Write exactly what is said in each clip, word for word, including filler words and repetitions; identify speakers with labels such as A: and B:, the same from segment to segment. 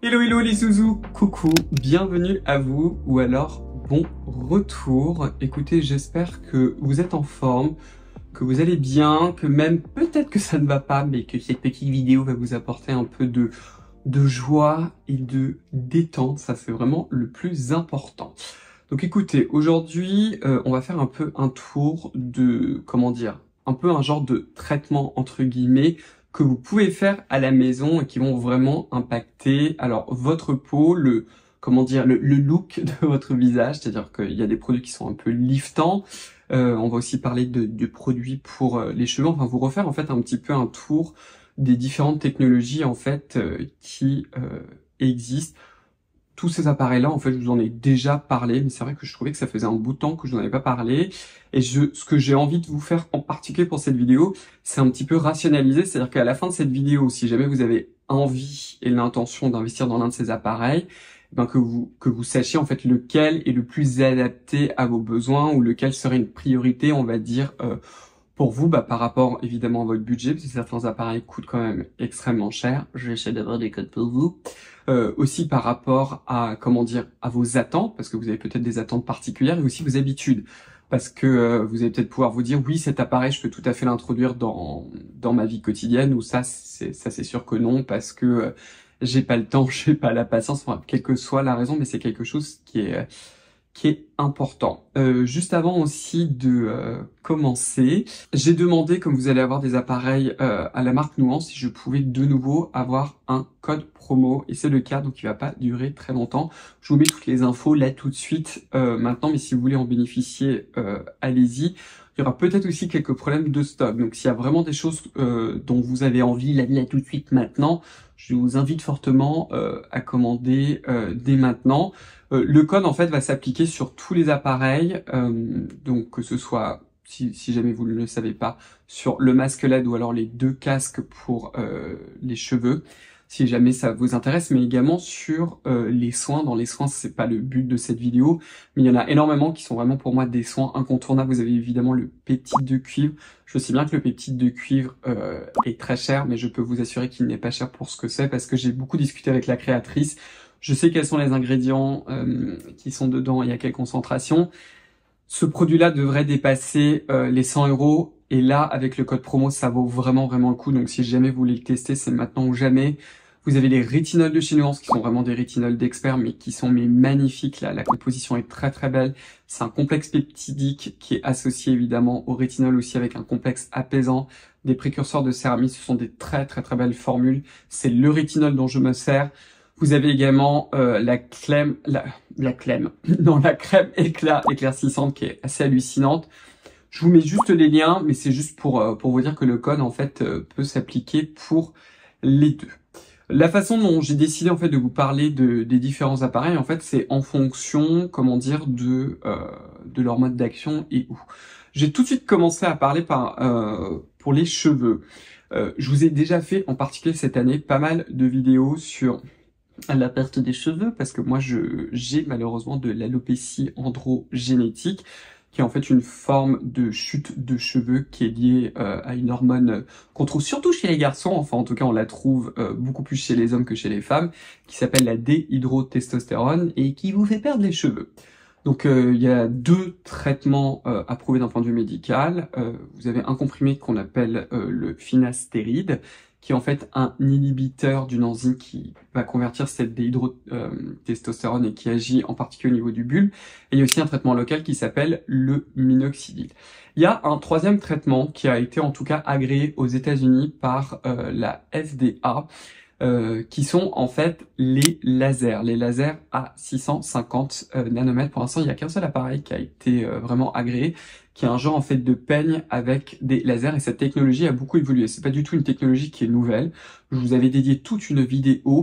A: Hello hello les zouzous, coucou, bienvenue à vous ou alors bon retour. Écoutez, j'espère que vous êtes en forme, que vous allez bien, que même peut-être que ça ne va pas, mais que cette petite vidéo va vous apporter un peu de, de joie et de détente, ça c'est vraiment le plus important. Donc écoutez, aujourd'hui euh, on va faire un peu un tour de, comment dire, un peu un genre de traitement entre guillemets que vous pouvez faire à la maison et qui vont vraiment impacter alors votre peau, le comment dire le, le look de votre visage, c'est-à-dire qu'il y a des produits qui sont un peu liftants. Euh, on va aussi parler de, de produits pour euh, les cheveux. Enfin, vous refaire en fait un petit peu un tour des différentes technologies en fait euh, qui euh, existent. Tous ces appareils-là, en fait, je vous en ai déjà parlé, mais c'est vrai que je trouvais que ça faisait un bout de temps que je n'en avais pas parlé. Et je, ce que j'ai envie de vous faire en particulier pour cette vidéo, c'est un petit peu rationaliser. C'est-à-dire qu'à la fin de cette vidéo, si jamais vous avez envie et l'intention d'investir dans l'un de ces appareils, ben que vous que vous sachiez en fait lequel est le plus adapté à vos besoins ou lequel serait une priorité, on va dire, euh, pour vous, bah, par rapport évidemment à votre budget, parce que certains appareils coûtent quand même extrêmement cher. Je vais essayer d'avoir des codes pour vous. Euh, aussi par rapport à, comment dire, à vos attentes, parce que vous avez peut-être des attentes particulières, et aussi vos habitudes. Parce que euh, vous allez peut-être pouvoir vous dire, oui, cet appareil, je peux tout à fait l'introduire dans dans ma vie quotidienne, ou ça, c'est ça c'est sûr que non, parce que euh, j'ai pas le temps, j'ai pas la patience, enfin, quelle que soit la raison, mais c'est quelque chose qui est... Euh, qui est important. Euh, juste avant aussi de euh, commencer, j'ai demandé, comme vous allez avoir des appareils euh, à la marque Nuance, si je pouvais de nouveau avoir un code promo, et c'est le cas, donc il va pas durer très longtemps. Je vous mets toutes les infos là tout de suite euh, maintenant, mais si vous voulez en bénéficier, euh, allez-y. Il y aura peut-être aussi quelques problèmes de stock, donc s'il y a vraiment des choses euh, dont vous avez envie là, là tout de suite maintenant, je vous invite fortement euh, à commander euh, dès maintenant. Euh, le code en fait va s'appliquer sur tous les appareils, euh, donc que ce soit, si, si jamais vous ne le savez pas, sur le masque L E D ou alors les deux casques pour euh, les cheveux, si jamais ça vous intéresse, mais également sur euh, les soins. Dans les soins, c'est pas le but de cette vidéo, mais il y en a énormément qui sont vraiment pour moi des soins incontournables. Vous avez évidemment le peptide de cuivre. Je sais bien que le peptide de cuivre euh, est très cher, mais je peux vous assurer qu'il n'est pas cher pour ce que c'est, parce que j'ai beaucoup discuté avec la créatrice. Je sais quels sont les ingrédients euh, qui sont dedans et à quelle concentration. Ce produit-là devrait dépasser euh, les cent euros. Et là, avec le code promo, ça vaut vraiment, vraiment le coup. Donc, si jamais vous voulez le tester, c'est maintenant ou jamais. Vous avez les rétinols de chez Nuance, qui sont vraiment des rétinols d'experts, mais qui sont mais magnifiques. Là, la composition est très, très belle. C'est un complexe peptidique qui est associé évidemment au rétinol aussi avec un complexe apaisant. Des précurseurs de céramide, ce sont des très, très, très belles formules. C'est le rétinol dont je me sers. Vous avez également euh, la crème, la, la crème, non, la crème éclat éclaircissante qui est assez hallucinante. Je vous mets juste les liens, mais c'est juste pour euh, pour vous dire que le code en fait euh, peut s'appliquer pour les deux. La façon dont j'ai décidé en fait de vous parler de des différents appareils, en fait, c'est en fonction, comment dire, de euh, de leur mode d'action et où. J'ai tout de suite commencé à parler par euh, pour les cheveux. Euh, je vous ai déjà fait en particulier cette année pas mal de vidéos sur à la perte des cheveux, parce que moi je j'ai malheureusement de l'alopécie androgénétique, qui est en fait une forme de chute de cheveux qui est liée euh, à une hormone qu'on trouve surtout chez les garçons, enfin en tout cas on la trouve euh, beaucoup plus chez les hommes que chez les femmes, qui s'appelle la déhydrotestostérone et qui vous fait perdre les cheveux. Donc euh, il y a deux traitements euh, approuvés d'un point de vue médical. Euh, vous avez un comprimé qu'on appelle euh, le finastéride, qui est en fait un inhibiteur d'une enzyme qui va convertir cette déhydrotestostérone et qui agit en particulier au niveau du bulbe. Et il y a aussi un traitement local qui s'appelle le minoxidil. Il y a un troisième traitement qui a été en tout cas agréé aux États-Unis par euh, la F D A, euh, qui sont en fait les lasers, les lasers à six cent cinquante euh, nanomètres. Pour l'instant, il n'y a qu'un seul appareil qui a été euh, vraiment agréé, qui est un genre en fait de peigne avec des lasers, et cette technologie a beaucoup évolué. C'est pas du tout une technologie qui est nouvelle. Je vous avais dédié toute une vidéo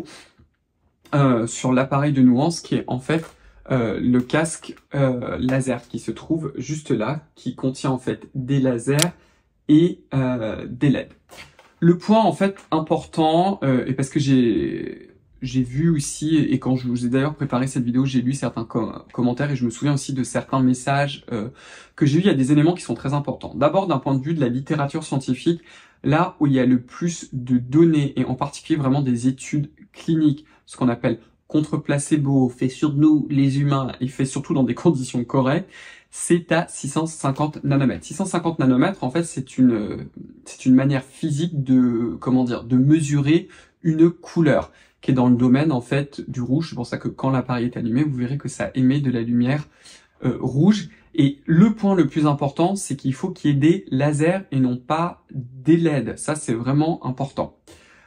A: euh, sur l'appareil de Nuance, qui est en fait euh, le casque euh, laser qui se trouve juste là, qui contient en fait des lasers et euh, des L E D. Le point en fait important, euh, et parce que j'ai j'ai vu aussi, et quand je vous ai d'ailleurs préparé cette vidéo, j'ai lu certains com commentaires et je me souviens aussi de certains messages euh, que j'ai eu. Il y a des éléments qui sont très importants. D'abord, d'un point de vue de la littérature scientifique, là où il y a le plus de données, et en particulier vraiment des études cliniques, ce qu'on appelle contre placebo, fait sur nous les humains, et fait surtout dans des conditions correctes, c'est à six cent cinquante nanomètres. six cent cinquante nanomètres, en fait, c'est une, c'est une manière physique de, comment dire, de mesurer une couleur, qui est dans le domaine, en fait, du rouge. C'est pour ça que quand l'appareil est allumé, vous verrez que ça émet de la lumière euh, rouge. Et le point le plus important, c'est qu'il faut qu'il y ait des lasers et non pas des L E D. Ça, c'est vraiment important.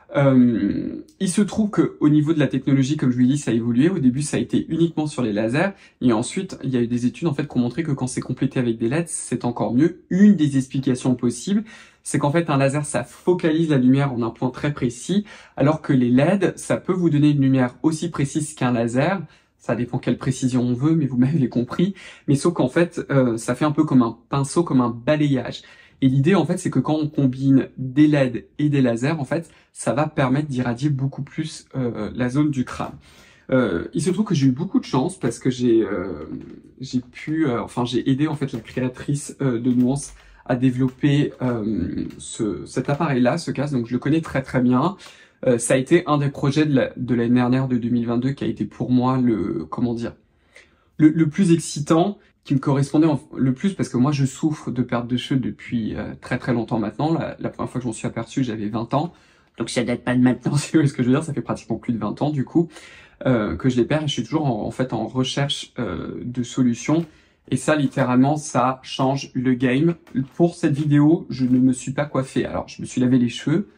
A: Euh, il se trouve que au niveau de la technologie, comme je vous l'ai dit, ça a évolué. Au début, ça a été uniquement sur les lasers, et ensuite, il y a eu des études en fait qui ont montré que quand c'est complété avec des L E D, c'est encore mieux. Une des explications possibles, c'est qu'en fait, un laser, ça focalise la lumière en un point très précis, alors que les L E D, ça peut vous donner une lumière aussi précise qu'un laser. Ça dépend quelle précision on veut, mais vous m'avez compris. Mais sauf qu'en fait, euh, ça fait un peu comme un pinceau, comme un balayage. Et l'idée, en fait, c'est que quand on combine des L E D et des lasers, en fait, ça va permettre d'irradier beaucoup plus euh, la zone du crâne. Euh, il se trouve que j'ai eu beaucoup de chance parce que j'ai euh, j'ai pu, euh, enfin, j'ai aidé en fait la créatrice euh, de Nuance à développer euh, ce, cet appareil-là, ce casque. Donc, je le connais très très bien. Euh, ça a été un des projets de la, de l'année dernière, de deux mille vingt-deux, qui a été pour moi le, comment dire, le, le plus excitant, qui me correspondait en, le plus, parce que moi je souffre de perte de cheveux depuis euh, très très longtemps maintenant. La, la première fois que j'en suis aperçu, j'avais vingt ans, donc ça date pas de maintenant, si vous voyez ce que je veux dire, ça fait pratiquement plus de vingt ans du coup euh, que je les perds, et je suis toujours en, en fait en recherche euh, de solutions, et ça littéralement ça change le game. Pour cette vidéo, je ne me suis pas coiffé, alors je me suis lavé les cheveux,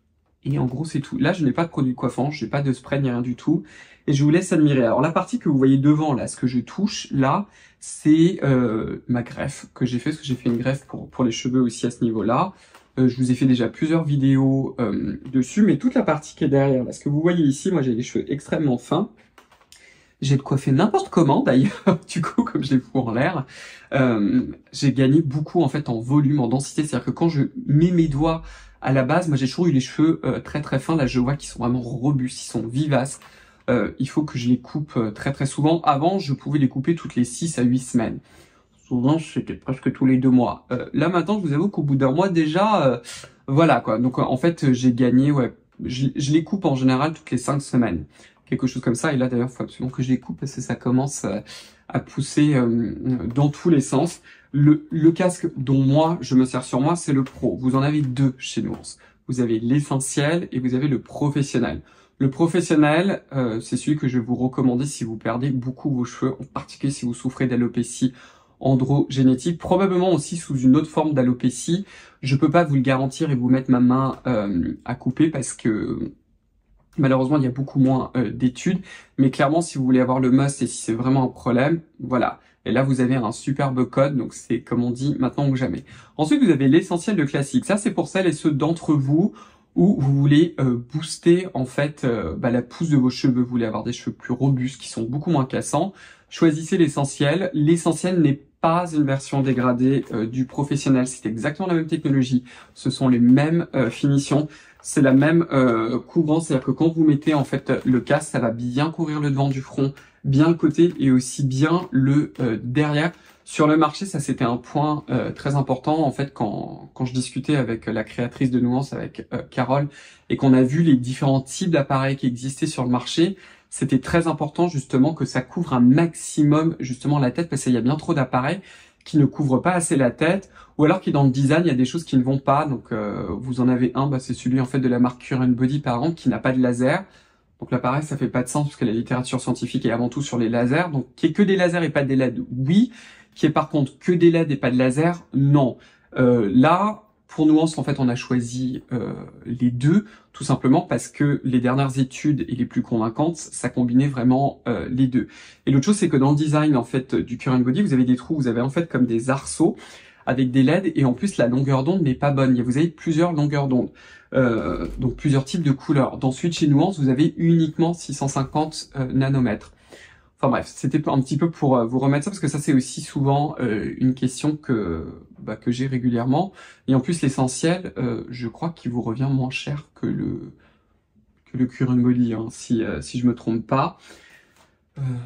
A: et en gros, c'est tout. Là, je n'ai pas de produit coiffant, je n'ai pas de spray ni rien du tout. Et je vous laisse admirer. Alors, la partie que vous voyez devant, là, ce que je touche, là, c'est euh, ma greffe que j'ai fait, parce que j'ai fait une greffe pour, pour les cheveux aussi à ce niveau-là. Euh, je vous ai fait déjà plusieurs vidéos euh, dessus, mais toute la partie qui est derrière, là, ce que vous voyez ici, moi, j'ai les cheveux extrêmement fins. J'ai de coiffer n'importe comment, d'ailleurs, du coup, comme je les fous en l'air. Euh, j'ai gagné beaucoup, en fait, en volume, en densité. C'est-à-dire que quand je mets mes doigts à la base, moi j'ai toujours eu les cheveux euh, très très fins. Là je vois qu'ils sont vraiment robustes, ils sont vivaces. Euh, il faut que je les coupe euh, très très souvent. Avant je pouvais les couper toutes les six à huit semaines. Souvent c'était presque tous les deux mois. Euh, là maintenant je vous avoue qu'au bout d'un mois déjà, euh, voilà quoi. Donc en fait j'ai gagné, ouais, je, je les coupe en général toutes les cinq semaines. Quelque chose comme ça. Et là d'ailleurs il faut absolument que je les coupe parce que ça commence euh, à pousser euh, dans tous les sens. Le, le casque dont moi, je me sers sur moi, c'est le pro. Vous en avez deux chez Nuance. Vous avez l'essentiel et vous avez le professionnel. Le professionnel, euh, c'est celui que je vais vous recommander si vous perdez beaucoup vos cheveux, en particulier si vous souffrez d'alopécie androgénétique, probablement aussi sous une autre forme d'alopécie. Je peux pas vous le garantir et vous mettre ma main euh, à couper parce que malheureusement, il y a beaucoup moins euh, d'études. Mais clairement, si vous voulez avoir le must et si c'est vraiment un problème, voilà. Et là, vous avez un superbe code, donc c'est comme on dit, maintenant ou jamais. Ensuite, vous avez l'essentiel de classique. Ça, c'est pour celles et ceux d'entre vous où vous voulez euh, booster en fait euh, bah, la pousse de vos cheveux. Vous voulez avoir des cheveux plus robustes, qui sont beaucoup moins cassants. Choisissez l'essentiel. L'essentiel n'est pas une version dégradée euh, du professionnel. C'est exactement la même technologie. Ce sont les mêmes euh, finitions. C'est la même euh, couvrance. C'est-à-dire que quand vous mettez en fait le casque, ça va bien couvrir le devant du front, bien le côté et aussi bien le euh, derrière. Sur le marché, ça c'était un point euh, très important en fait quand quand je discutais avec la créatrice de Nuance, avec euh, Carole, et qu'on a vu les différents types d'appareils qui existaient sur le marché. C'était très important justement que ça couvre un maximum justement la tête, parce qu'il y a bien trop d'appareils qui ne couvrent pas assez la tête, ou alors qui dans le design il y a des choses qui ne vont pas. Donc euh, vous en avez un, bah, c'est celui en fait de la marque Current Body par exemple, qui n'a pas de laser. Donc là pareil, ça fait pas de sens parce que la littérature scientifique est avant tout sur les lasers. Donc qu'il y ait que des lasers et pas des L E D, oui. Qu'il y ait par contre que des L E D et pas de laser, non. Euh, là, pour Nuance, en fait, on a choisi euh, les deux, tout simplement parce que les dernières études et les plus convaincantes, ça combinait vraiment euh, les deux. Et l'autre chose, c'est que dans le design en fait du Current Body, vous avez des trous, vous avez en fait comme des arceaux avec des L E D, et en plus la longueur d'onde n'est pas bonne. Vous avez plusieurs longueurs d'onde, euh, donc plusieurs types de couleurs. Ensuite, chez Nuance, vous avez uniquement six cent cinquante euh, nanomètres. Enfin bref, c'était un petit peu pour euh, vous remettre ça, parce que ça c'est aussi souvent euh, une question que bah, que j'ai régulièrement. Et en plus l'essentiel, euh, je crois qu'il vous revient moins cher que le que le Current Body, hein, si euh, si je me trompe pas. Euh,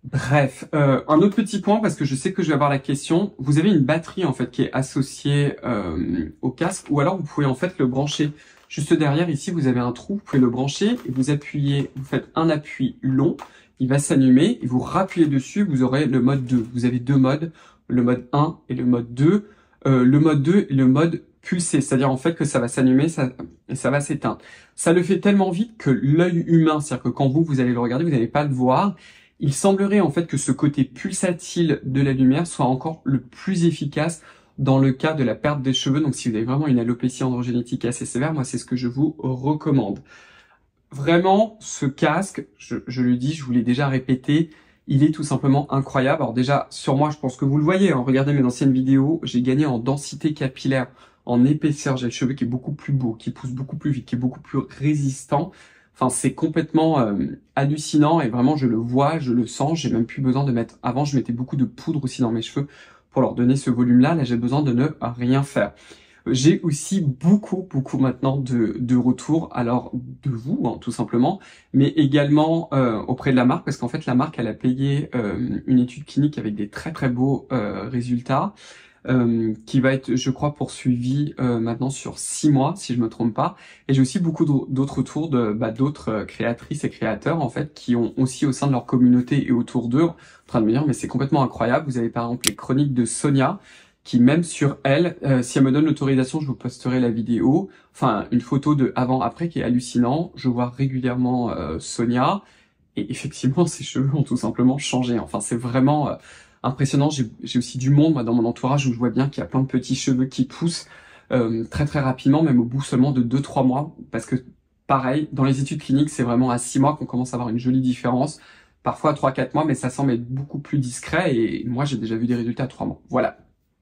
A: Bref, euh, un autre petit point, parce que je sais que je vais avoir la question, vous avez une batterie en fait qui est associée euh, au casque, ou alors vous pouvez en fait le brancher juste derrière. Ici, vous avez un trou, vous pouvez le brancher et vous appuyez, vous faites un appui long, il va s'allumer, et vous rappuyez dessus, vous aurez le mode deux. Vous avez deux modes, le mode un et le mode deux. Euh, le mode deux est le mode pulsé, c'est-à-dire en fait que ça va s'allumer ça, et ça va s'éteindre. Ça le fait tellement vite que l'œil humain, c'est-à-dire que quand vous, vous allez le regarder, vous n'allez pas le voir. Il semblerait en fait que ce côté pulsatile de la lumière soit encore le plus efficace dans le cas de la perte des cheveux. Donc si vous avez vraiment une alopécie androgénétique assez sévère, moi c'est ce que je vous recommande. Vraiment, ce casque, je, je le dis, je vous l'ai déjà répété, il est tout simplement incroyable. Alors déjà, sur moi, je pense que vous le voyez, hein, regardez mes anciennes vidéos, j'ai gagné en densité capillaire, en épaisseur, j'ai le cheveu qui est beaucoup plus beau, qui pousse beaucoup plus vite, qui est beaucoup plus résistant. Enfin, c'est complètement euh, hallucinant et vraiment, je le vois, je le sens, j'ai même plus besoin de mettre... Avant, je mettais beaucoup de poudre aussi dans mes cheveux pour leur donner ce volume-là. Là, j'ai besoin de ne rien faire. J'ai aussi beaucoup, beaucoup maintenant de, de retours, alors de vous, hein, tout simplement, mais également euh, auprès de la marque, parce qu'en fait, la marque, elle a payé euh, une étude clinique avec des très, très beaux euh, résultats, euh, qui va être, je crois, poursuivie euh, maintenant sur six mois, si je me trompe pas. Et j'ai aussi beaucoup d'autres retours de bah, d'autres créatrices et créateurs, en fait, qui ont aussi au sein de leur communauté et autour d'eux, en train de me dire, mais c'est complètement incroyable. Vous avez par exemple les chroniques de Sonia, qui même sur elle, euh, si elle me donne l'autorisation, je vous posterai la vidéo, enfin une photo de avant-après qui est hallucinant. Je vois régulièrement euh, Sonia, et effectivement ses cheveux ont tout simplement changé. Enfin c'est vraiment euh, impressionnant. J'ai aussi du monde moi, dans mon entourage où je vois bien qu'il y a plein de petits cheveux qui poussent euh, très très rapidement, même au bout seulement de deux trois mois, parce que pareil, dans les études cliniques, c'est vraiment à six mois qu'on commence à avoir une jolie différence, parfois à trois quatre mois, mais ça semble être beaucoup plus discret, et moi j'ai déjà vu des résultats à trois mois. Voilà.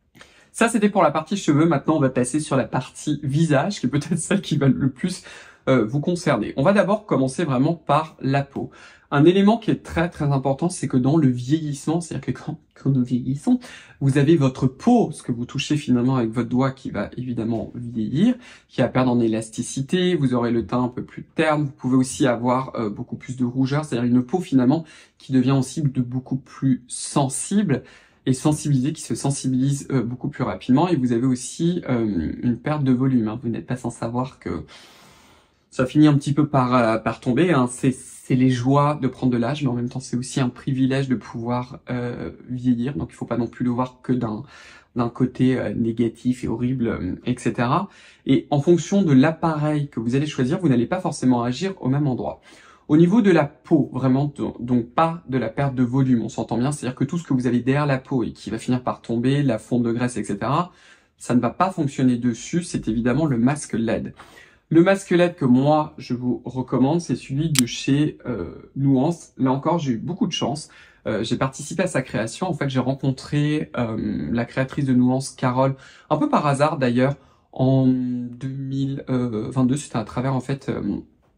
A: Ça, c'était pour la partie cheveux. Maintenant, on va passer sur la partie visage, qui est peut-être celle qui va le plus euh, vous concerner. On va d'abord commencer vraiment par la peau. Un élément qui est très très important, c'est que dans le vieillissement, c'est-à-dire que quand, quand nous vieillissons, vous avez votre peau, ce que vous touchez finalement avec votre doigt, qui va évidemment vieillir, qui va perdre en élasticité, vous aurez le teint un peu plus terne, vous pouvez aussi avoir euh, beaucoup plus de rougeur, c'est-à-dire une peau finalement qui devient aussi de beaucoup plus sensible, et sensibilisé, qui se sensibilise euh, beaucoup plus rapidement, et vous avez aussi euh, une perte de volume. Hein. Vous n'êtes pas sans savoir que ça finit un petit peu par, euh, par tomber. Hein. C'est les joies de prendre de l'âge, mais en même temps c'est aussi un privilège de pouvoir euh, vieillir, donc il faut pas non plus le voir que d'un d'un côté euh, négatif et horrible, euh, et cetera. Et en fonction de l'appareil que vous allez choisir, vous n'allez pas forcément agir au même endroit. Au niveau de la peau, vraiment, donc pas de la perte de volume, on s'entend bien, c'est-à-dire que tout ce que vous avez derrière la peau et qui va finir par tomber, la fonte de graisse, et cetera, ça ne va pas fonctionner dessus, c'est évidemment le masque L E D. Le masque L E D que moi, je vous recommande, c'est celui de chez euh, Nuance. Là encore, j'ai eu beaucoup de chance. Euh, j'ai participé à sa création. En fait, j'ai rencontré euh, la créatrice de Nuance, Carole, un peu par hasard d'ailleurs, en deux mille vingt-deux. C'était à travers, en fait... Euh,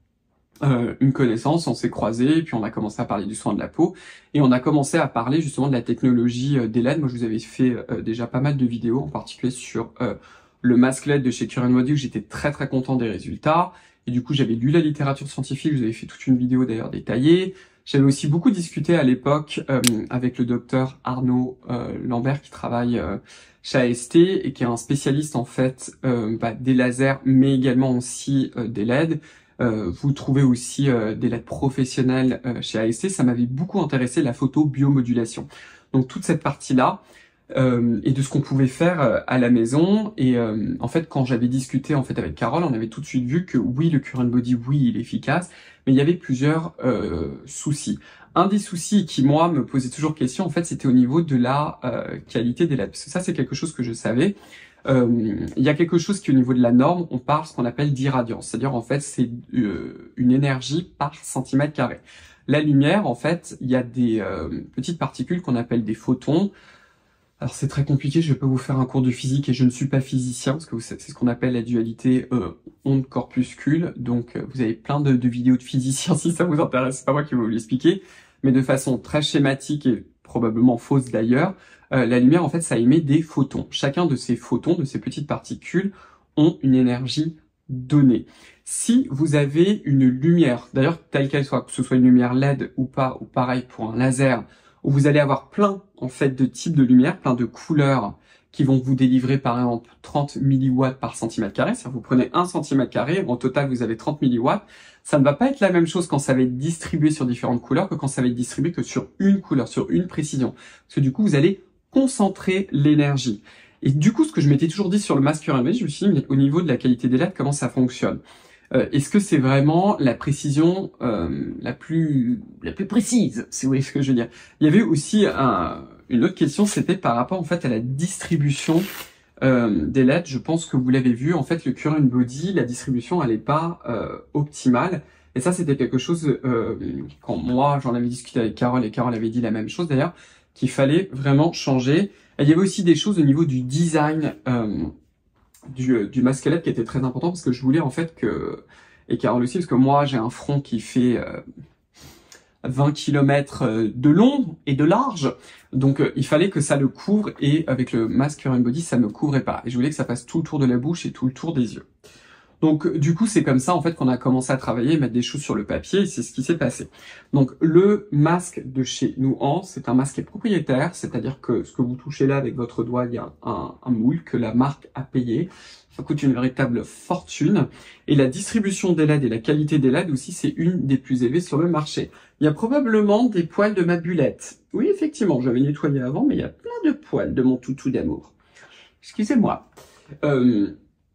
A: Euh, une connaissance, on s'est croisés, puis on a commencé à parler du soin de la peau, et on a commencé à parler justement de la technologie euh, des L E D. Moi, je vous avais fait euh, déjà pas mal de vidéos, en particulier sur euh, le masque L E D de chez Current Body, où j'étais très très content des résultats, et du coup j'avais lu la littérature scientifique, je vous avais fait toute une vidéo d'ailleurs détaillée. J'avais aussi beaucoup discuté à l'époque euh, avec le docteur Arnaud euh, Lambert, qui travaille euh, chez A S T, et qui est un spécialiste en fait euh, bah, des lasers, mais également aussi euh, des L E D. Euh, vous trouvez aussi euh, des L E D professionnels euh, chez A S T. Ça m'avait beaucoup intéressé, la photo biomodulation. Donc toute cette partie-là, euh, et de ce qu'on pouvait faire euh, à la maison. Et euh, en fait, quand j'avais discuté en fait avec Carole, on avait tout de suite vu que oui, le Current Body, oui, il est efficace, mais il y avait plusieurs euh, soucis. Un des soucis qui, moi, me posait toujours question, en fait, c'était au niveau de la euh, qualité des L E D. Parce que ça, c'est quelque chose que je savais. Euh, il y a quelque chose qui, au niveau de la norme, on parle ce qu'on appelle d'irradiance. C'est-à-dire, en fait, c'est euh, une énergie par centimètre carré. La lumière, en fait, il y a des euh, petites particules qu'on appelle des photons. Alors, c'est très compliqué, je vais pas vous faire un cours de physique et je ne suis pas physicien, parce que c'est ce qu'on appelle la dualité euh, onde-corpuscule. Donc, euh, vous avez plein de, de vidéos de physiciens si ça vous intéresse, c'est pas moi qui vais vous l'expliquer. Mais de façon très schématique et probablement fausse d'ailleurs, Euh, la lumière, en fait, ça émet des photons. Chacun de ces photons, de ces petites particules, ont une énergie donnée. Si vous avez une lumière, d'ailleurs, telle qu'elle soit, que ce soit une lumière L E D ou pas, ou pareil pour un laser, où vous allez avoir plein en fait de types de lumière, plein de couleurs qui vont vous délivrer par exemple trente milliwatts par centimètre carré. C'est-à-dire vous prenez un centimètre carré, en total vous avez trente milliwatts. Ça ne va pas être la même chose quand ça va être distribué sur différentes couleurs que quand ça va être distribué que sur une couleur, sur une précision. Parce que du coup vous allez concentrer l'énergie. Et du coup ce que je m'étais toujours dit sur le masque Curie-en-Body, je me suis dit mais au niveau de la qualité des L E D, comment ça fonctionne? Euh, Est-ce que c'est vraiment la précision euh, la plus la plus précise, si vous voyez ce que je veux dire? Il y avait aussi un, une autre question, c'était par rapport en fait à la distribution euh, des L E D. Je pense que vous l'avez vu, en fait le Curie-en-Body, la distribution elle est pas euh, optimale. Et ça c'était quelque chose euh, quand moi j'en avais discuté avec Carole et Carole avait dit la même chose d'ailleurs, qu'il fallait vraiment changer. Et il y avait aussi des choses au niveau du design. Euh, du, du masque L E D qui était très important parce que je voulais en fait que, et Carole aussi, parce que moi j'ai un front qui fait euh, vingt kilomètres de long et de large, donc euh, il fallait que ça le couvre, et avec le masque Curie-en-Body ça ne couvrait pas, et je voulais que ça fasse tout le tour de la bouche et tout le tour des yeux. Donc du coup c'est comme ça en fait qu'on a commencé à travailler, mettre des choses sur le papier, et c'est ce qui s'est passé. Donc le masque de chez Nuance, c'est un masque propriétaire, c'est-à-dire que ce que vous touchez là avec votre doigt, il y a un, un moule que la marque a payé. Ça coûte une véritable fortune. Et la distribution des L E D et la qualité des L E D aussi, c'est une des plus élevées sur le marché. Il y a probablement des poils de ma bullette. Oui, effectivement, j'avais nettoyé avant, mais il y a plein de poils de mon toutou d'amour. Excusez-moi. Euh...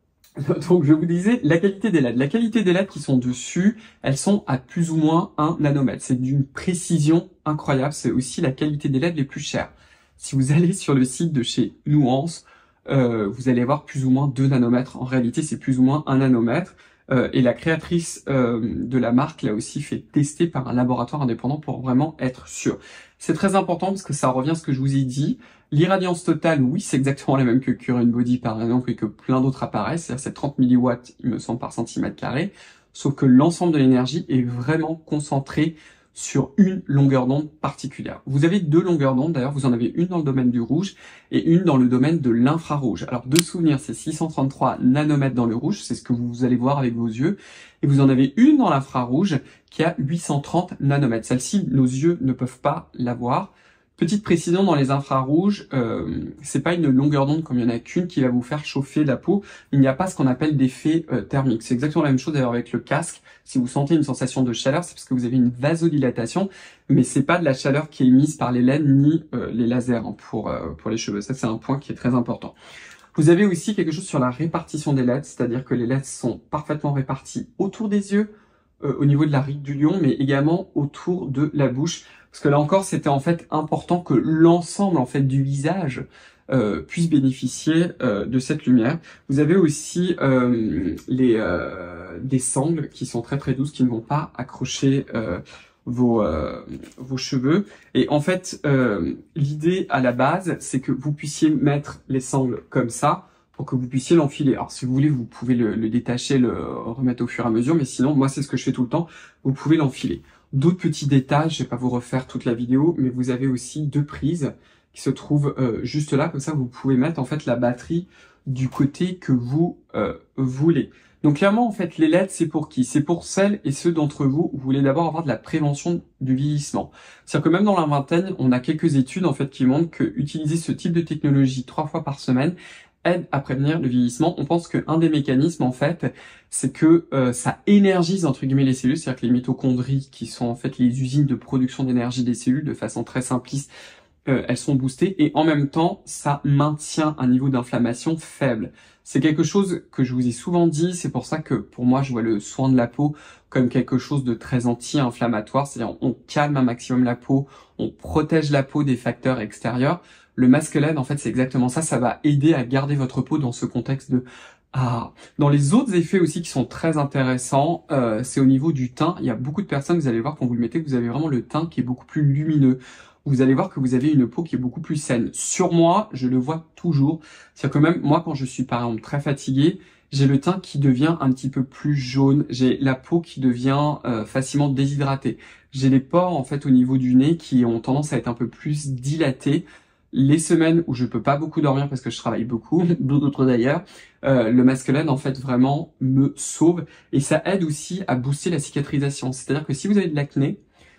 A: Donc je vous disais, la qualité des L E D. La qualité des L E D qui sont dessus, elles sont à plus ou moins un nanomètre. C'est d'une précision incroyable. C'est aussi la qualité des L E D les plus chères. Si vous allez sur le site de chez Nuance, euh, vous allez avoir plus ou moins deux nanomètres. En réalité, c'est plus ou moins un nanomètre. Euh, et la créatrice euh, de la marque l'a aussi fait tester par un laboratoire indépendant pour vraiment être sûr. C'est très important parce que ça revient à ce que je vous ai dit. L'irradiance totale, oui, c'est exactement la même que Curie-en-Body par exemple et que plein d'autres appareils, c'est-à-dire c'est trente milliwatts, il me semble, par centimètre carré, sauf que l'ensemble de l'énergie est vraiment concentré sur une longueur d'onde particulière. Vous avez deux longueurs d'onde, d'ailleurs, vous en avez une dans le domaine du rouge et une dans le domaine de l'infrarouge. Alors, de souvenir, c'est six cent trente-trois nanomètres dans le rouge, c'est ce que vous allez voir avec vos yeux, et vous en avez une dans l'infrarouge qui a huit cent trente nanomètres. Celle-ci, nos yeux ne peuvent pas la voir. Petite précision, dans les infrarouges, euh, c'est pas une longueur d'onde comme il y en a qu'une qui va vous faire chauffer la peau. Il n'y a pas ce qu'on appelle d'effet euh, thermique. C'est exactement la même chose d'ailleurs avec le casque. Si vous sentez une sensation de chaleur, c'est parce que vous avez une vasodilatation, mais c'est pas de la chaleur qui est émise par les L E D ni euh, les lasers hein, pour euh, pour les cheveux. Ça, c'est un point qui est très important. Vous avez aussi quelque chose sur la répartition des L E D, c'est-à-dire que les L E D sont parfaitement répartis autour des yeux, euh, au niveau de la ride du lion, mais également autour de la bouche. Parce que là encore, c'était en fait important que l'ensemble en fait du visage euh, puisse bénéficier euh, de cette lumière. Vous avez aussi euh, les euh, des sangles qui sont très très douces, qui ne vont pas accrocher euh, vos euh, vos cheveux. Et en fait, euh, l'idée à la base, c'est que vous puissiez mettre les sangles comme ça pour que vous puissiez l'enfiler. Alors si vous voulez, vous pouvez le, le détacher, le remettre au fur et à mesure, mais sinon, moi c'est ce que je fais tout le temps, vous pouvez l'enfiler. D'autres petits détails, je vais pas vous refaire toute la vidéo, mais vous avez aussi deux prises qui se trouvent euh, juste là, comme ça vous pouvez mettre en fait la batterie du côté que vous euh, voulez. Donc clairement en fait les L E D c'est pour qui? C'est pour celles et ceux d'entre vous où vous voulez d'abord avoir de la prévention du vieillissement. C'est-à-dire que même dans la vingtaine, on a quelques études en fait qui montrent que utiliser ce type de technologie trois fois par semaine aide à prévenir le vieillissement. On pense qu'un des mécanismes, en fait, c'est que euh, ça énergise, entre guillemets, les cellules, c'est-à-dire que les mitochondries, qui sont en fait les usines de production d'énergie des cellules, de façon très simpliste, euh, elles sont boostées, et en même temps, ça maintient un niveau d'inflammation faible. C'est quelque chose que je vous ai souvent dit, c'est pour ça que, pour moi, je vois le soin de la peau comme quelque chose de très anti-inflammatoire, c'est-à-dire on calme un maximum la peau, on protège la peau des facteurs extérieurs. Le masque L E D, en fait, c'est exactement ça. Ça va aider à garder votre peau dans ce contexte de... Ah. Dans les autres effets aussi qui sont très intéressants, euh, c'est au niveau du teint. Il y a beaucoup de personnes, vous allez voir, quand vous le mettez, vous avez vraiment le teint qui est beaucoup plus lumineux. Vous allez voir que vous avez une peau qui est beaucoup plus saine. Sur moi, je le vois toujours. C'est-à-dire que même moi, quand je suis, par exemple, très fatigué, j'ai le teint qui devient un petit peu plus jaune. J'ai la peau qui devient euh, facilement déshydratée. J'ai les pores, en fait, au niveau du nez qui ont tendance à être un peu plus dilatés. Les semaines où je peux pas beaucoup dormir parce que je travaille beaucoup, d'autres d'ailleurs, euh, le masque L E D en fait vraiment me sauve, et ça aide aussi à booster la cicatrisation. C'est-à-dire que si vous avez de l'acné,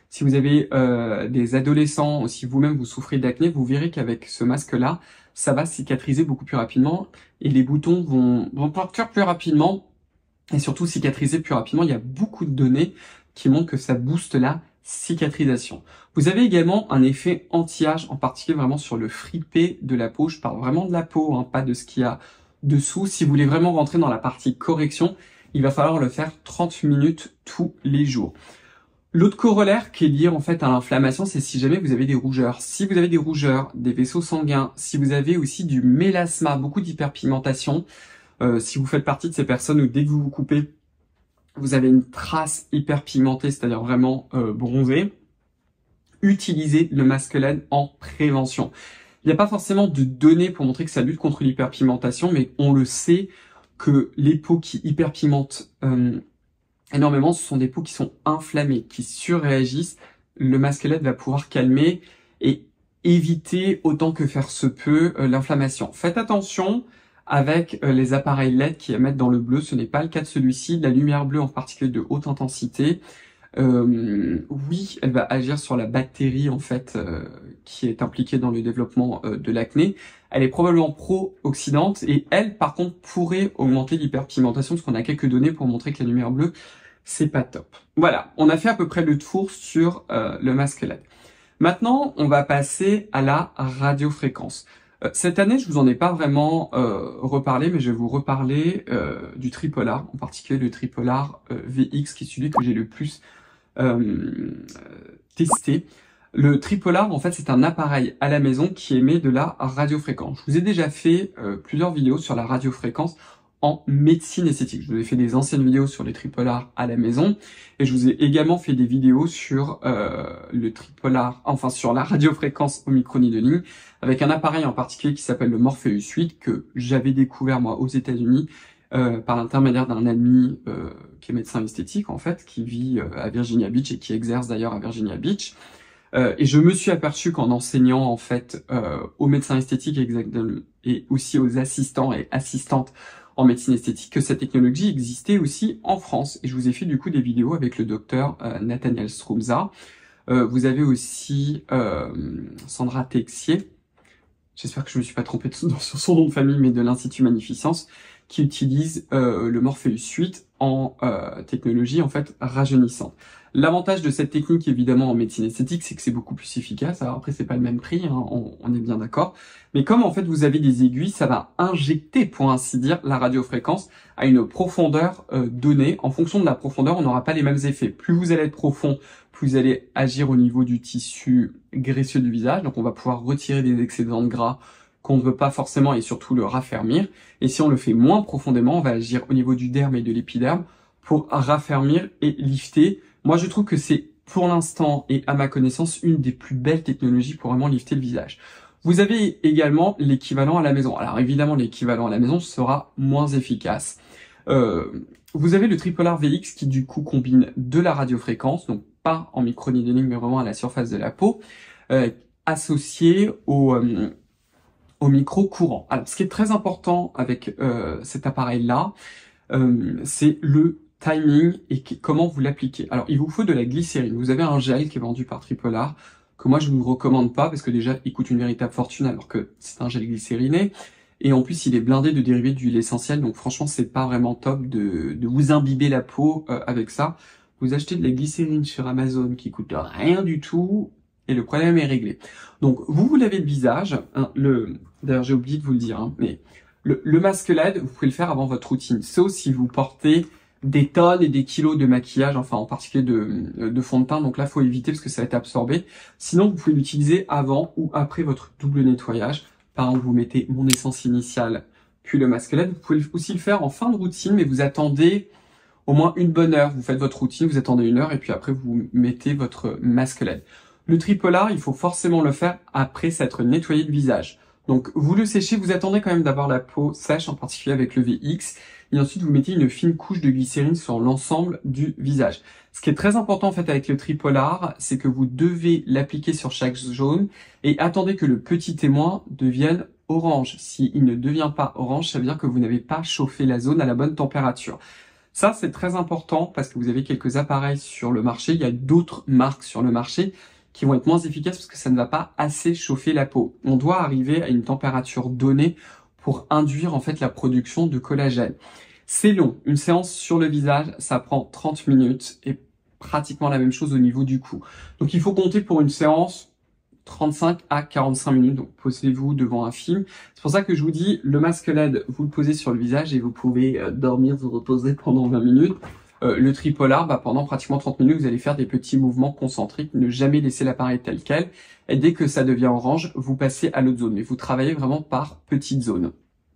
A: Si vous avez euh, des adolescents ou si vous-même vous souffrez d'acné, vous verrez qu'avec ce masque-là, ça va cicatriser beaucoup plus rapidement et les boutons vont, vont partir plus rapidement et surtout cicatriser plus rapidement. Il y a beaucoup de données qui montrent que ça booste la cicatrisation. Vous avez également un effet anti-âge, en particulier vraiment sur le fripé de la peau. Je parle vraiment de la peau, hein, pas de ce qu'il y a dessous. Si vous voulez vraiment rentrer dans la partie correction, il va falloir le faire trente minutes tous les jours. L'autre corollaire qui est lié en fait à l'inflammation, c'est si jamais vous avez des rougeurs. Si vous avez des rougeurs, des vaisseaux sanguins, si vous avez aussi du mélasma, beaucoup d'hyperpigmentation, euh, si vous faites partie de ces personnes où dès que vous vous coupez, vous avez une trace hyperpigmentée, c'est-à-dire vraiment euh, bronzée, utilisez le masque L E D en prévention. Il n'y a pas forcément de données pour montrer que ça lutte contre l'hyperpigmentation, mais on le sait que les peaux qui hyperpigmentent euh, énormément, ce sont des peaux qui sont inflammées, qui surréagissent. Le masque L E D va pouvoir calmer et éviter autant que faire se peut euh, l'inflammation. Faites attention avec euh, les appareils L E D qui émettent dans le bleu, ce n'est pas le cas de celui-ci. La lumière bleue en particulier de haute intensité, euh, oui, elle va agir sur la bactérie en fait euh, qui est impliquée dans le développement euh, de l'acné. Elle est probablement pro-oxydante et elle, par contre, pourrait augmenter l'hyperpigmentation parce qu'on a quelques données pour montrer que la lumière bleue, c'est pas top. Voilà, on a fait à peu près le tour sur euh, le masque L E D. Maintenant, on va passer à la radiofréquence. Euh, cette année, je vous en ai pas vraiment euh, reparlé, mais je vais vous reparler euh, du Tripolar, en particulier le Tripolar euh, V X, qui est celui que j'ai le plus euh, testé. Le Tripolar, en fait, c'est un appareil à la maison qui émet de la radiofréquence. Je vous ai déjà fait euh, plusieurs vidéos sur la radiofréquence en médecine esthétique. Je vous ai fait des anciennes vidéos sur les Tripolar à la maison et je vous ai également fait des vidéos sur euh, le Tripolar, enfin sur la radiofréquence au microneedling avec un appareil en particulier qui s'appelle le Morpheus huit que j'avais découvert moi aux États-Unis euh, par l'intermédiaire d'un ami euh, qui est médecin esthétique en fait, qui vit euh, à Virginia Beach et qui exerce d'ailleurs à Virginia Beach. Euh, et je me suis aperçu qu'en enseignant en fait euh, aux médecins esthétiques et aussi aux assistants et assistantes en médecine esthétique que cette technologie existait aussi en France. Et je vous ai fait du coup des vidéos avec le docteur euh, Nathaniel Strumza. Euh, vous avez aussi euh, Sandra Texier, j'espère que je me suis pas trompé sur son nom de famille, mais de l'Institut Magnificence, qui utilise euh, le Morpheus huit en euh, technologie en fait rajeunissante. L'avantage de cette technique, évidemment, en médecine esthétique, c'est que c'est beaucoup plus efficace. Alors après, c'est pas le même prix, hein, on, on est bien d'accord. Mais comme en fait vous avez des aiguilles, ça va injecter, pour ainsi dire, la radiofréquence à une profondeur euh, donnée. En fonction de la profondeur, on n'aura pas les mêmes effets. Plus vous allez être profond, plus vous allez agir au niveau du tissu graisseux du visage. Donc on va pouvoir retirer des excédents de gras qu'on ne veut pas forcément et surtout le raffermir. Et si on le fait moins profondément, on va agir au niveau du derme et de l'épiderme pour raffermir et lifter. Moi, je trouve que c'est, pour l'instant, et à ma connaissance, une des plus belles technologies pour vraiment lifter le visage. Vous avez également l'équivalent à la maison. Alors évidemment, l'équivalent à la maison sera moins efficace. Euh, vous avez le Tripolar V X qui du coup combine de la radiofréquence, donc pas en microneedling, mais vraiment à la surface de la peau, euh, associé au, euh, au micro-courant. Alors ce qui est très important avec euh, cet appareil-là, euh, c'est le timing et comment vous l'appliquez. Alors, il vous faut de la glycérine. Vous avez un gel qui est vendu par Tripolar, que moi je ne vous recommande pas parce que déjà il coûte une véritable fortune alors que c'est un gel glycériné. Et en plus, il est blindé de dérivés d'huile essentielle. Donc franchement, c'est pas vraiment top de, de vous imbiber la peau euh, avec ça. Vous achetez de la glycérine sur Amazon qui coûte rien du tout et le problème est réglé. Donc, vous vous lavez le visage. Hein, le... D'ailleurs, j'ai oublié de vous le dire, hein, mais le, le masque L E D, vous pouvez le faire avant votre routine. Sauf si vous portez des tonnes et des kilos de maquillage, enfin en particulier de, de fond de teint, donc là faut éviter parce que ça va être absorbé. Sinon vous pouvez l'utiliser avant ou après votre double nettoyage. Par exemple, vous mettez mon essence initiale puis le masque L E D. Vous pouvez aussi le faire en fin de routine, mais vous attendez au moins une bonne heure. Vous faites votre routine, vous attendez une heure et puis après vous mettez votre masque L E D. Le Tripolar, il faut forcément le faire après s'être nettoyé le visage. Donc vous le séchez, vous attendez quand même d'avoir la peau sèche, en particulier avec le V X, et ensuite vous mettez une fine couche de glycérine sur l'ensemble du visage. Ce qui est très important en fait avec le Tripolar, c'est que vous devez l'appliquer sur chaque zone et attendez que le petit témoin devienne orange. S'il ne devient pas orange, ça veut dire que vous n'avez pas chauffé la zone à la bonne température. Ça, c'est très important parce que vous avez quelques appareils sur le marché. Il y a d'autres marques sur le marché qui vont être moins efficaces parce que ça ne va pas assez chauffer la peau. On doit arriver à une température donnée pour induire en fait la production de collagène. C'est long. Une séance sur le visage, ça prend trente minutes et pratiquement la même chose au niveau du cou. Donc il faut compter pour une séance trente-cinq à quarante-cinq minutes. Donc posez-vous devant un film. C'est pour ça que je vous dis, le masque L E D, vous le posez sur le visage et vous pouvez euh, dormir, vous reposer pendant vingt minutes. Euh, le tripolar, bah, pendant pratiquement trente minutes, vous allez faire des petits mouvements concentriques, ne jamais laisser l'appareil tel quel. Et dès que ça devient orange, vous passez à l'autre zone. Mais vous travaillez vraiment par petites zones.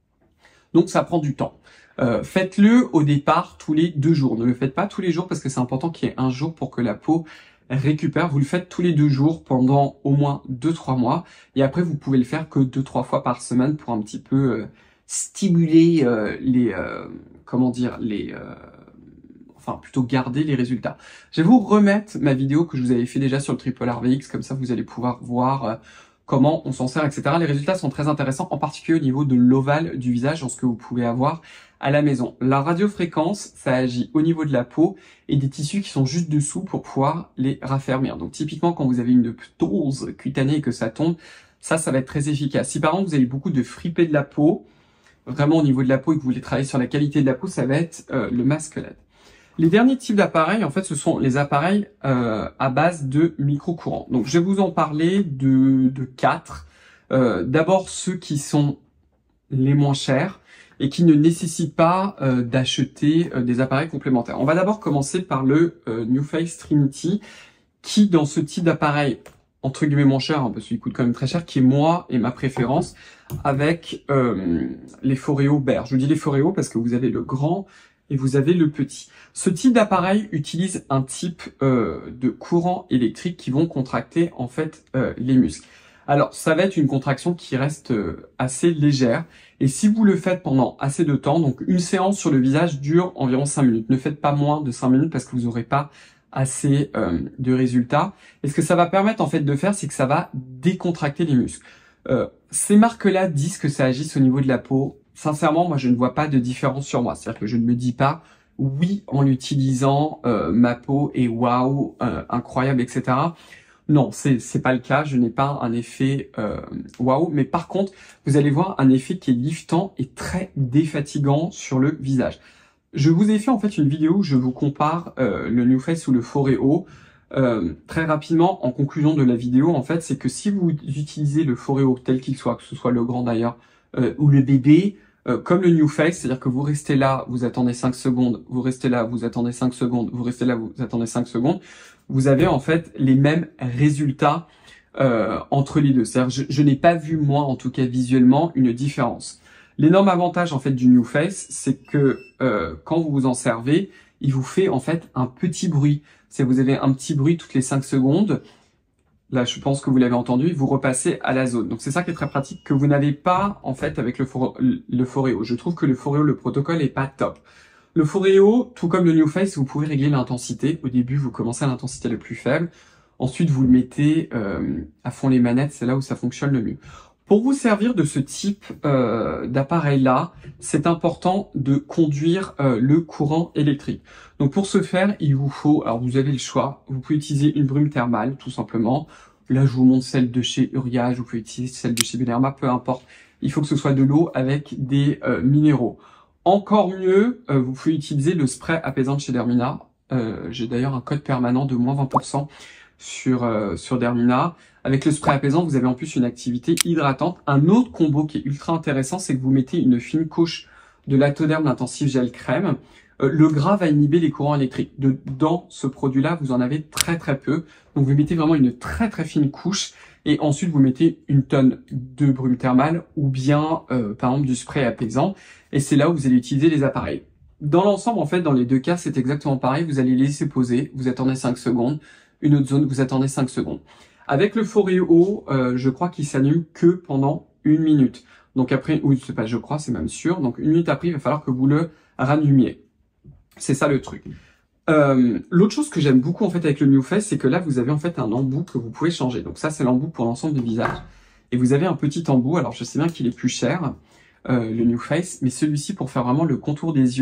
A: Donc ça prend du temps. Euh, faites-le au départ tous les deux jours. Ne le faites pas tous les jours parce que c'est important qu'il y ait un jour pour que la peau récupère. Vous le faites tous les deux jours pendant au moins deux trois mois. Et après, vous pouvez le faire que deux trois fois par semaine pour un petit peu euh, stimuler euh, les... Euh, comment dire les... Euh, enfin, plutôt garder les résultats. Je vais vous remettre ma vidéo que je vous avais fait déjà sur le Tripolar V X. Comme ça, vous allez pouvoir voir... Euh, comment on s'en sert, et cetera. Les résultats sont très intéressants, en particulier au niveau de l'ovale du visage, dans ce que vous pouvez avoir à la maison. La radiofréquence, ça agit au niveau de la peau et des tissus qui sont juste dessous pour pouvoir les raffermir. Donc typiquement, quand vous avez une ptose cutanée et que ça tombe, ça, ça va être très efficace. Si par exemple, vous avez beaucoup de fripés de la peau, vraiment au niveau de la peau et que vous voulez travailler sur la qualité de la peau, ça va être euh, le masque L E D. Les derniers types d'appareils, en fait, ce sont les appareils euh, à base de micro-courants. Donc, je vais vous en parler de, de quatre. Euh, D'abord, ceux qui sont les moins chers et qui ne nécessitent pas euh, d'acheter euh, des appareils complémentaires. On va d'abord commencer par le euh, NewFace Trinity, qui, dans ce type d'appareil, entre guillemets moins cher, hein, parce qu'il coûte quand même très cher, qui est moi et ma préférence, avec euh, les Foreo Bear. Je vous dis les Foreo parce que vous avez le grand et vous avez le petit. Ce type d'appareil utilise un type euh, de courant électrique qui vont contracter en fait euh, les muscles. Alors ça va être une contraction qui reste euh, assez légère et si vous le faites pendant assez de temps, donc une séance sur le visage dure environ cinq minutes. Ne faites pas moins de cinq minutes parce que vous n'aurez pas assez euh, de résultats. Et ce que ça va permettre en fait de faire, c'est que ça va décontracter les muscles. Euh, ces marques-là disent que ça agisse au niveau de la peau. Sincèrement, moi, je ne vois pas de différence sur moi. C'est-à-dire que je ne me dis pas, oui, en l'utilisant, euh, ma peau est waouh, euh, incroyable, et cetera. Non, c'est c'est pas le cas. Je n'ai pas un effet euh, waouh. Mais par contre, vous allez voir un effet qui est liftant et très défatigant sur le visage. Je vous ai fait en fait une vidéo où je vous compare euh, le NewFace ou le Foreo. Euh, très rapidement, en conclusion de la vidéo, en fait, c'est que si vous utilisez le Foreo tel qu'il soit, que ce soit le grand d'ailleurs, euh, ou le bébé, euh, comme le NewFace, c'est-à-dire que vous restez là, vous attendez cinq secondes, vous restez là, vous attendez cinq secondes, vous restez là, vous attendez cinq secondes, vous avez en fait les mêmes résultats euh, entre les deux. C'est-à-dire je, je n'ai pas vu, moi, en tout cas visuellement, une différence. L'énorme avantage en fait du NewFace, c'est que euh, quand vous vous en servez, il vous fait en fait un petit bruit. C'est vous avez un petit bruit toutes les cinq secondes. Là, je pense que vous l'avez entendu, vous repassez à la zone. Donc c'est ça qui est très pratique que vous n'avez pas en fait avec le, for le Foreo. Je trouve que le Foreo, le protocole est pas top. Le Foreo, tout comme le NewFace, vous pouvez régler l'intensité. Au début, vous commencez à l'intensité la plus faible. Ensuite, vous le mettez euh, à fond les manettes, c'est là où ça fonctionne le mieux. Pour vous servir de ce type euh, d'appareil-là, c'est important de conduire euh, le courant électrique. Donc pour ce faire, il vous faut, alors vous avez le choix, vous pouvez utiliser une brume thermale, tout simplement. Là, je vous montre celle de chez Uriage, vous pouvez utiliser celle de chez Benerma, peu importe. Il faut que ce soit de l'eau avec des euh, minéraux. Encore mieux, euh, vous pouvez utiliser le spray apaisant de chez Dermina. Euh, J'ai d'ailleurs un code permanent de moins vingt pour cent sur, euh, sur Dermina. Avec le spray apaisant, vous avez en plus une activité hydratante. Un autre combo qui est ultra intéressant, c'est que vous mettez une fine couche de Lactoderm Intensive Gel Crème. Euh, le gras va inhiber les courants électriques. De, dans ce produit-là, vous en avez très très peu. Donc vous mettez vraiment une très très fine couche et ensuite vous mettez une tonne de brume thermale ou bien euh, par exemple du spray apaisant. Et c'est là où vous allez utiliser les appareils. Dans l'ensemble, en fait, dans les deux cas, c'est exactement pareil. Vous allez laisser poser, vous attendez cinq secondes. Une autre zone, vous attendez cinq secondes. Avec le Foreo, euh, je crois qu'il s'allume que pendant une minute. Donc après, oui, c'est pas je crois, c'est même sûr. Donc une minute après, il va falloir que vous le rallumiez. C'est ça le truc. Euh, L'autre chose que j'aime beaucoup en fait avec le NewFace, c'est que là, vous avez en fait un embout que vous pouvez changer. Donc ça, c'est l'embout pour l'ensemble du visage. Et vous avez un petit embout. Alors je sais bien qu'il est plus cher, euh, le NewFace, mais celui-ci pour faire vraiment le contour des yeux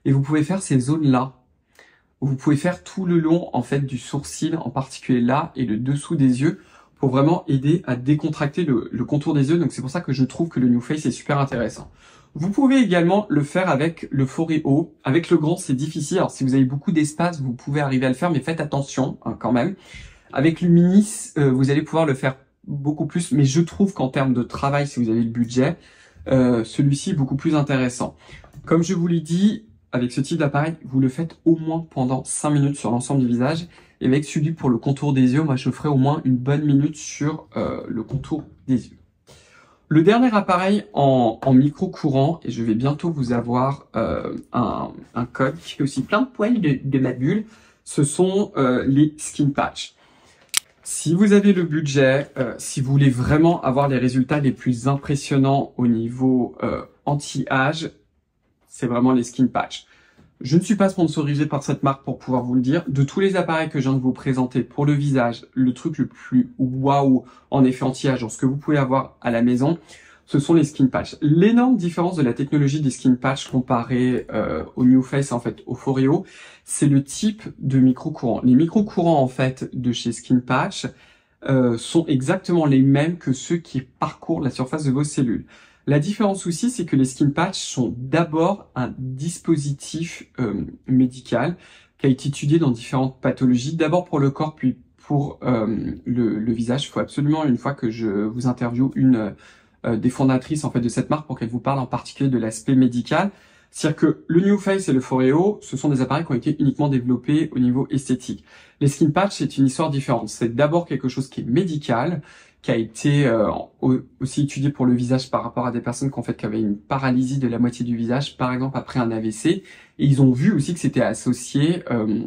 A: Et vous pouvez faire ces zones-là. Vous pouvez faire tout le long en fait du sourcil, en particulier là et le dessous des yeux, pour vraiment aider à décontracter le, le contour des yeux. Donc c'est pour ça que je trouve que le New Face est super intéressant. Vous pouvez également le faire avec le Foreo. Avec le grand, c'est difficile. Alors si vous avez beaucoup d'espace, vous pouvez arriver à le faire, mais faites attention hein, quand même. Avec le mini, euh, vous allez pouvoir le faire beaucoup plus, mais je trouve qu'en termes de travail, si vous avez le budget, euh, celui-ci est beaucoup plus intéressant. Comme je vous l'ai dit, avec ce type d'appareil, vous le faites au moins pendant cinq minutes sur l'ensemble du visage. Et avec celui pour le contour des yeux, moi je ferai au moins une bonne minute sur euh, le contour des yeux. Le dernier appareil en, en micro-courant, et je vais bientôt vous avoir euh, un, un code qui fait aussi plein de poils de, de ma bulle, ce sont euh, les skin patch. Si vous avez le budget, euh, si vous voulez vraiment avoir les résultats les plus impressionnants au niveau euh, anti-âge, c'est vraiment les skin patch. Je ne suis pas sponsorisé par cette marque pour pouvoir vous le dire. De tous les appareils que je viens de vous présenter pour le visage, le truc le plus waouh en effet anti-âge, ce que vous pouvez avoir à la maison, ce sont les skin patch. L'énorme différence de la technologie des skin patch comparée euh, au New Face, en fait, au Foreo, c'est le type de micro-courant. Les micro-courants, en fait, de chez Skin Patch euh, sont exactement les mêmes que ceux qui parcourent la surface de vos cellules. La différence aussi, c'est que les skin patch sont d'abord un dispositif euh, médical qui a été étudié dans différentes pathologies, d'abord pour le corps, puis pour euh, le, le visage. Il faut absolument, une fois que je vous interviewe, une euh, des fondatrices en fait de cette marque pour qu'elle vous parle en particulier de l'aspect médical. C'est-à-dire que le New Face et le Foreo, ce sont des appareils qui ont été uniquement développés au niveau esthétique. Les skin patch, c'est une histoire différente. C'est d'abord quelque chose qui est médical, qui a été euh, aussi étudié pour le visage par rapport à des personnes qui, en fait, qui avaient une paralysie de la moitié du visage, par exemple après un A V C. Et ils ont vu aussi que c'était associé euh,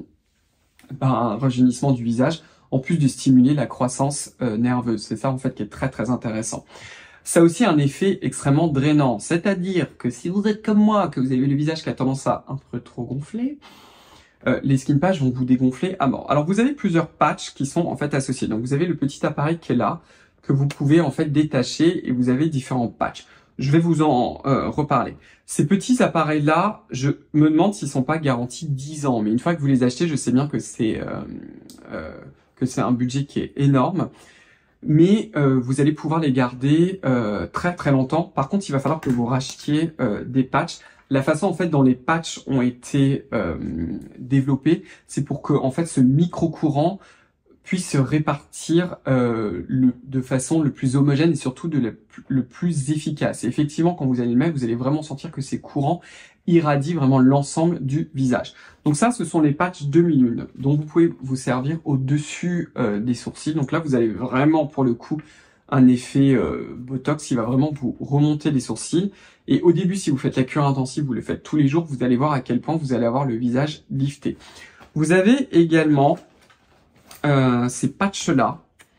A: à un rajeunissement du visage, en plus de stimuler la croissance euh, nerveuse. C'est ça, en fait, qui est très, très intéressant. Ça a aussi un effet extrêmement drainant. C'est-à-dire que si vous êtes comme moi, que vous avez le visage qui a tendance à un peu trop gonfler, Euh, les skin patch vont vous dégonfler à mort. Alors vous avez plusieurs patchs qui sont en fait associés. Donc vous avez le petit appareil qui est là, que vous pouvez en fait détacher et vous avez différents patchs. Je vais vous en euh, reparler. Ces petits appareils-là, je me demande s'ils sont pas garantis dix ans. Mais une fois que vous les achetez, je sais bien que c'est euh, euh, que c'est un budget qui est énorme. Mais euh, vous allez pouvoir les garder euh, très très longtemps. Par contre, il va falloir que vous rachetiez euh, des patchs. La façon en fait dont les patchs ont été euh, développés, c'est pour que en fait ce micro-courant puisse se répartir euh, le, de façon le plus homogène et surtout de la, le plus efficace. Et effectivement, quand vous allez le mettre, vous allez vraiment sentir que ces courants irradient vraiment l'ensemble du visage. Donc ça, ce sont les patchs demi-lune dont vous pouvez vous servir au-dessus euh, des sourcils. Donc là, vous avez vraiment pour le coup un effet euh, Botox qui va vraiment vous remonter les sourcils. Et au début, si vous faites la cure intensive, vous le faites tous les jours, vous allez voir à quel point vous allez avoir le visage lifté. Vous avez également euh, ces patchs-là,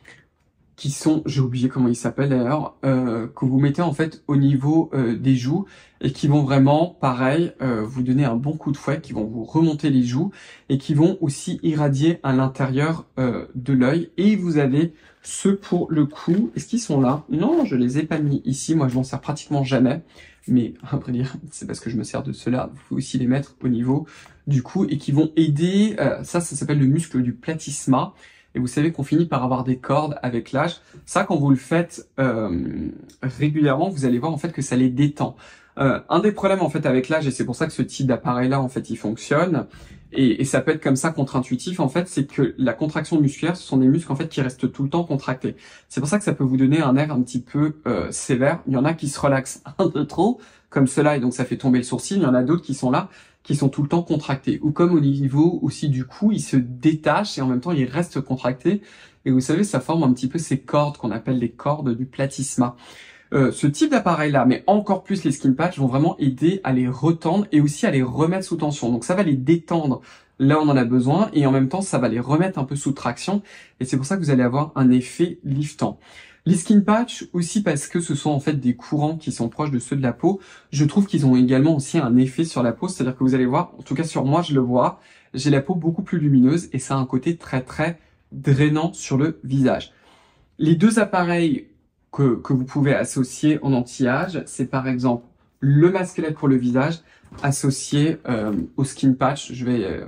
A: qui sont, j'ai oublié comment ils s'appellent d'ailleurs, euh, que vous mettez en fait au niveau euh, des joues et qui vont vraiment, pareil, euh, vous donner un bon coup de fouet, qui vont vous remonter les joues et qui vont aussi irradier à l'intérieur euh, de l'œil. Et vous avez ceux pour le cou. Est-ce qu'ils sont là? Non, je les ai pas mis ici. Moi, je m'en sers pratiquement jamais. Mais à vrai dire, c'est parce que je me sers de ceux-là. Vous pouvez aussi les mettre au niveau du cou et qui vont aider. Euh, ça, ça s'appelle le muscle du platysma. Et vous savez qu'on finit par avoir des cordes avec l'âge. Ça, quand vous le faites euh, régulièrement, vous allez voir en fait que ça les détend. Euh, un des problèmes en fait avec l'âge, et c'est pour ça que ce type d'appareil-là en fait il fonctionne, et, et ça peut être comme ça contre-intuitif en fait, c'est que la contraction musculaire, ce sont des muscles en fait qui restent tout le temps contractés. C'est pour ça que ça peut vous donner un air un petit peu euh, sévère. Il y en a qui se relaxent un peu trop, comme cela, et donc ça fait tomber le sourcil. Il y en a d'autres qui sont là, qui sont tout le temps contractés. Ou comme au niveau aussi du cou, ils se détachent et en même temps ils restent contractés. Et vous savez, ça forme un petit peu ces cordes qu'on appelle les cordes du platysma. Euh, ce type d'appareil-là, mais encore plus les skin patch, vont vraiment aider à les retendre et aussi à les remettre sous tension. Donc ça va les détendre là où on en a besoin et en même temps ça va les remettre un peu sous traction. Et c'est pour ça que vous allez avoir un effet liftant. Les skin patch aussi parce que ce sont en fait des courants qui sont proches de ceux de la peau. Je trouve qu'ils ont également aussi un effet sur la peau, c'est-à-dire que vous allez voir, en tout cas sur moi je le vois, j'ai la peau beaucoup plus lumineuse et ça a un côté très très drainant sur le visage. Les deux appareils que, que vous pouvez associer en anti-âge, c'est par exemple le masque L E D pour le visage associé euh, au skin patch. Je vais, euh,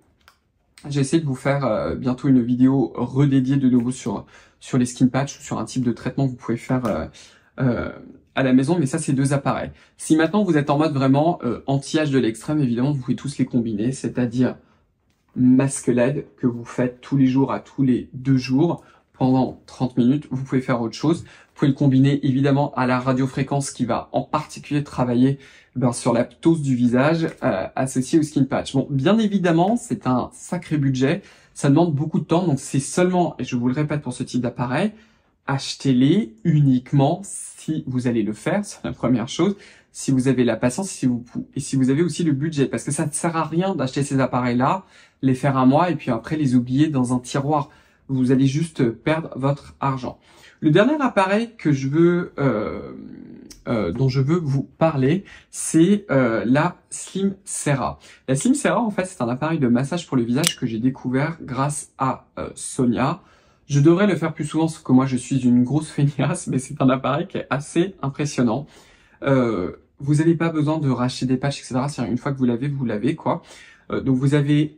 A: j'ai essayé de vous faire euh, bientôt une vidéo redédiée de nouveau sur sur les skin patch ou sur un type de traitement que vous pouvez faire euh, euh, à la maison, mais ça c'est deux appareils. Si maintenant vous êtes en mode vraiment euh, anti-âge de l'extrême, évidemment vous pouvez tous les combiner, c'est-à-dire masque L E D que vous faites tous les jours à tous les deux jours pendant trente minutes. Vous pouvez faire autre chose. Vous pouvez le combiner évidemment à la radiofréquence qui va en particulier travailler ben, sur la ptose du visage euh, associée au skin patch. Bon, bien évidemment, c'est un sacré budget. Ça demande beaucoup de temps. Donc c'est seulement, et je vous le répète pour ce type d'appareil, achetez-les uniquement si vous allez le faire. C'est la première chose. Si vous avez la patience si vous, et si vous avez aussi le budget. Parce que ça ne sert à rien d'acheter ces appareils-là, les faire un mois et puis après les oublier dans un tiroir. Vous allez juste perdre votre argent. Le dernier appareil que je veux, euh, euh, dont je veux vous parler, c'est euh, la Slim Cera. La Slim Cera, en fait, c'est un appareil de massage pour le visage que j'ai découvert grâce à euh, Sonia. Je devrais le faire plus souvent, parce que moi, je suis une grosse feignasse, mais c'est un appareil qui est assez impressionnant. Euh, vous n'avez pas besoin de racheter des patchs, et cetera. C'est une fois que vous l'avez, vous l'avez, quoi. Euh, donc, vous avez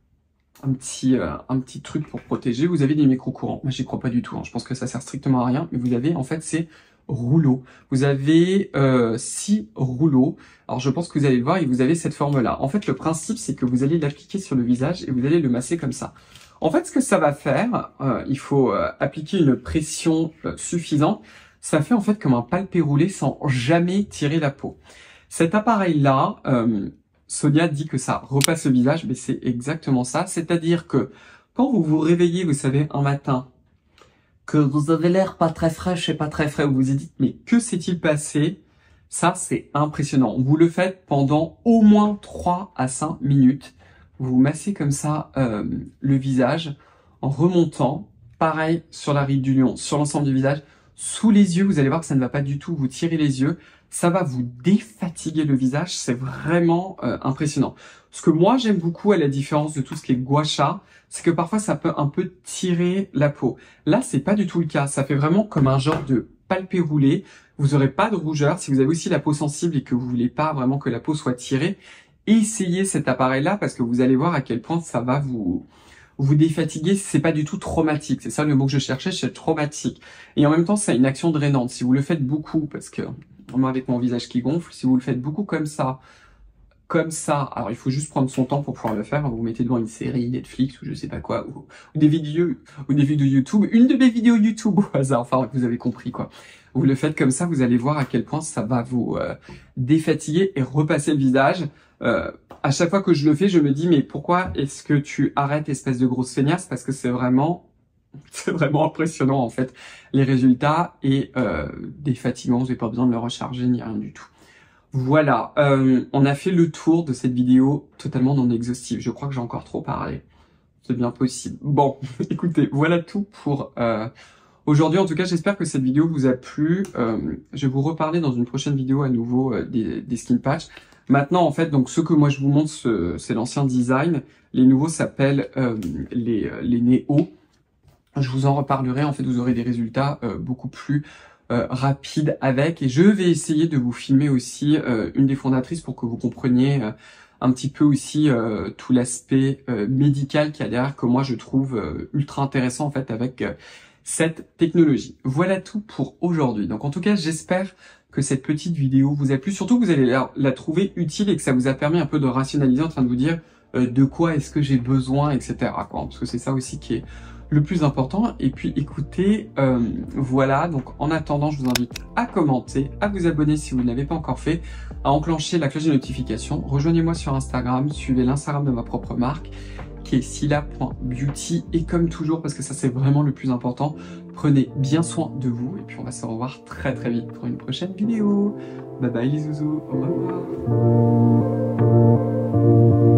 A: un petit euh, un petit truc pour protéger. Vous avez des micro-courants. Moi, j'y crois pas du tout. Hein. Je pense que ça sert strictement à rien. Mais vous avez, en fait, ces rouleaux. Vous avez euh, six rouleaux. Alors, je pense que vous allez le voir et vous avez cette forme-là. En fait, le principe, c'est que vous allez l'appliquer sur le visage et vous allez le masser comme ça. En fait, ce que ça va faire, euh, il faut euh, appliquer une pression euh, suffisante. Ça fait en fait comme un palpé roulé sans jamais tirer la peau. Cet appareil-là, euh, Sonia dit que ça repasse le visage, mais c'est exactement ça. C'est-à-dire que quand vous vous réveillez, vous savez, un matin, que vous avez l'air pas très fraîche et pas très frais, vous vous dites, mais que s'est-il passé? Ça, c'est impressionnant. Vous le faites pendant au moins trois à cinq minutes. Vous vous massez comme ça euh, le visage en remontant. Pareil sur la ride du lion, sur l'ensemble du visage. Sous les yeux, vous allez voir que ça ne va pas du tout vous tirer les yeux. Ça va vous défatiguer le visage, c'est vraiment euh, impressionnant. Ce que moi j'aime beaucoup à la différence de tout ce qui est gua sha, c'est que parfois ça peut un peu tirer la peau. Là, c'est pas du tout le cas. Ça fait vraiment comme un genre de palpé roulé. Vous aurez pas de rougeur. Si vous avez aussi la peau sensible et que vous voulez pas vraiment que la peau soit tirée, essayez cet appareil-là parce que vous allez voir à quel point ça va vous vous défatiguer. C'est pas du tout traumatique. C'est ça le mot que je cherchais, c'est traumatique. Et en même temps, ça a une action drainante. Si vous le faites beaucoup, parce que moi avec mon visage qui gonfle, si vous le faites beaucoup comme ça, comme ça, alors il faut juste prendre son temps pour pouvoir le faire. Vous vous mettez devant une série Netflix ou je sais pas quoi, ou, ou des vidéos, ou des vidéos YouTube, une de mes vidéos YouTube au hasard. Enfin, vous avez compris quoi. Vous le faites comme ça, vous allez voir à quel point ça va vous euh, défatiguer et repasser le visage. Euh, à chaque fois que je le fais, je me dis mais pourquoi est-ce que tu arrêtes, espèce de grosse feignasse? Parce que c'est vraiment c'est vraiment impressionnant en fait les résultats et euh, défatigants, vous n'avez pas besoin de le recharger ni rien du tout. Voilà, euh, on a fait le tour de cette vidéo totalement non exhaustive. Je crois que j'ai encore trop parlé. C'est bien possible. Bon, écoutez, voilà tout pour euh, aujourd'hui. En tout cas, j'espère que cette vidéo vous a plu. Euh, je vais vous reparler dans une prochaine vidéo à nouveau euh, des, des skin patch. Maintenant, en fait, donc ce que moi je vous montre, c'est l'ancien design. Les nouveaux s'appellent euh, les, les Néo. Je vous en reparlerai. En fait, vous aurez des résultats euh, beaucoup plus Euh, rapide avec, et je vais essayer de vous filmer aussi euh, une des fondatrices pour que vous compreniez euh, un petit peu aussi euh, tout l'aspect euh, médical qu'il y a derrière, que moi je trouve euh, ultra intéressant en fait avec euh, cette technologie. Voilà tout pour aujourd'hui. Donc en tout cas, j'espère que cette petite vidéo vous a plu, surtout que vous allez la, la trouver utile et que ça vous a permis un peu de rationaliser en train de vous dire euh, de quoi est-ce que j'ai besoin, et cetera quoi, parce que c'est ça aussi qui est le plus important. Et puis écoutez, euh, voilà, donc en attendant, je vous invite à commenter, à vous abonner si vous ne l'avez pas encore fait, à enclencher la cloche de notification. Rejoignez-moi sur Instagram, suivez l'Instagram de ma propre marque, qui est sila point beauty. Et comme toujours, parce que ça c'est vraiment le plus important, prenez bien soin de vous. Et puis on va se revoir très très vite pour une prochaine vidéo. Bye bye les zouzous, au revoir.